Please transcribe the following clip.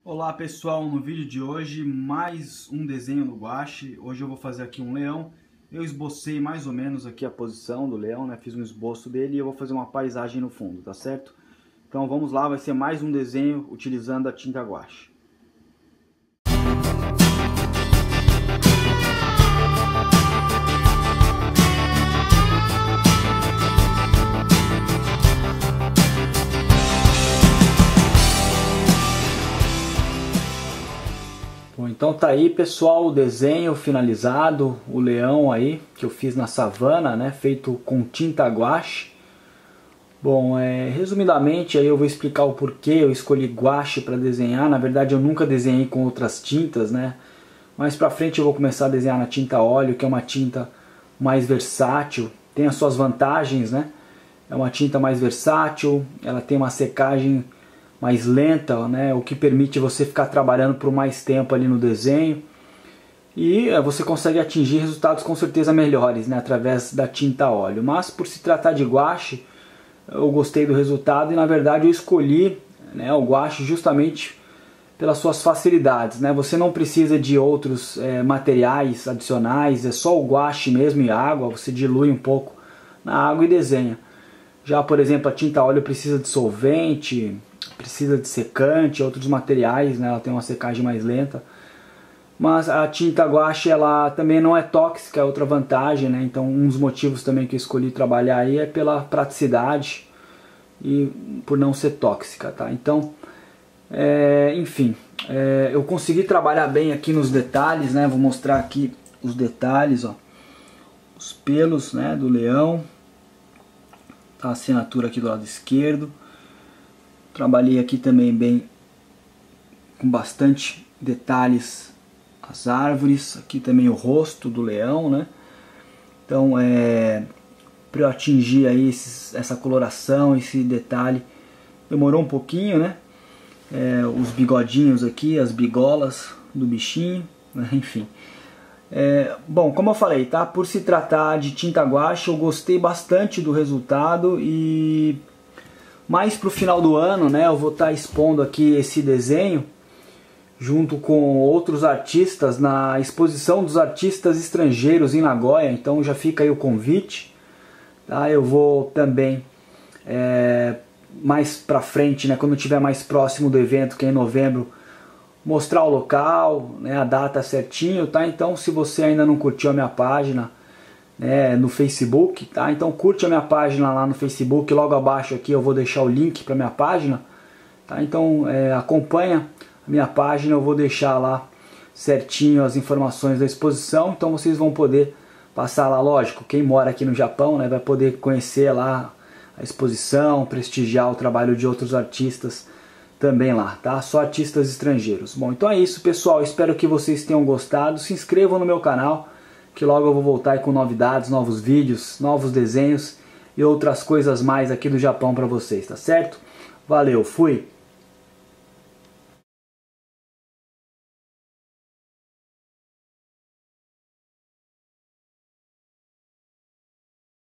Olá pessoal, no vídeo de hoje mais um desenho no guache. Hoje eu vou fazer aqui um leão. Eu esbocei mais ou menos aqui a posição do leão, né? Fiz um esboço dele e eu vou fazer uma paisagem no fundo, tá certo? Então vamos lá, vai ser mais um desenho utilizando a tinta guache. Bom, então tá aí pessoal o desenho finalizado, o leão aí que eu fiz na savana, né, feito com tinta guache. Bom, resumidamente aí eu vou explicar o porquê eu escolhi guache para desenhar. Na verdade eu nunca desenhei com outras tintas, né, mais pra frente eu vou começar a desenhar na tinta óleo, que é uma tinta mais versátil, tem as suas vantagens, né, é uma tinta mais versátil, ela tem uma secagem mais lenta, né, o que permite você ficar trabalhando por mais tempo ali no desenho e você consegue atingir resultados com certeza melhores, né, através da tinta óleo. Mas por se tratar de guache, eu gostei do resultado e na verdade eu escolhi, né, o guache justamente pelas suas facilidades, né? Você não precisa de outros materiais adicionais, é só o guache mesmo e água, você dilui um pouco na água e desenha. Já por exemplo a tinta óleo precisa de solvente, precisa de secante, outros materiais, né? Ela tem uma secagem mais lenta. Mas a tinta guache ela também não é tóxica, é outra vantagem, né? Então um dos motivos também que eu escolhi trabalhar aí é pela praticidade e por não ser tóxica, tá? Então, enfim, eu consegui trabalhar bem aqui nos detalhes, né? Vou mostrar aqui os detalhes, ó. Os pelos, né, do leão. Tá a assinatura aqui do lado esquerdo. Trabalhei aqui também bem, com bastante detalhes, as árvores, aqui também o rosto do leão, né? Então, para eu atingir aí essa coloração, esse detalhe, demorou um pouquinho, né? Os bigodinhos aqui, as bigolas do bichinho, né? Enfim. Bom, como eu falei, tá? Por se tratar de tinta guache, eu gostei bastante do resultado e mais para o final do ano, né, eu vou estar expondo aqui esse desenho junto com outros artistas na exposição dos artistas estrangeiros em Nagoya. Então já fica aí o convite, tá? Eu vou também mais para frente, né, quando estiver mais próximo do evento, que é em novembro, mostrar o local, né, a data certinho, tá? Então se você ainda não curtiu a minha página no Facebook, tá? Então curte a minha página lá no Facebook, logo abaixo aqui eu vou deixar o link para minha página, tá? Então acompanha a minha página, eu vou deixar lá certinho as informações da exposição, então vocês vão poder passar lá, lógico, quem mora aqui no Japão, né, vai poder conhecer lá a exposição, prestigiar o trabalho de outros artistas também lá, tá? Só artistas estrangeiros. Bom, então é isso pessoal, espero que vocês tenham gostado, se inscrevam no meu canal, que logo eu vou voltar aí com novidades, novos vídeos, novos desenhos e outras coisas mais aqui do Japão para vocês, tá certo? Valeu, fui!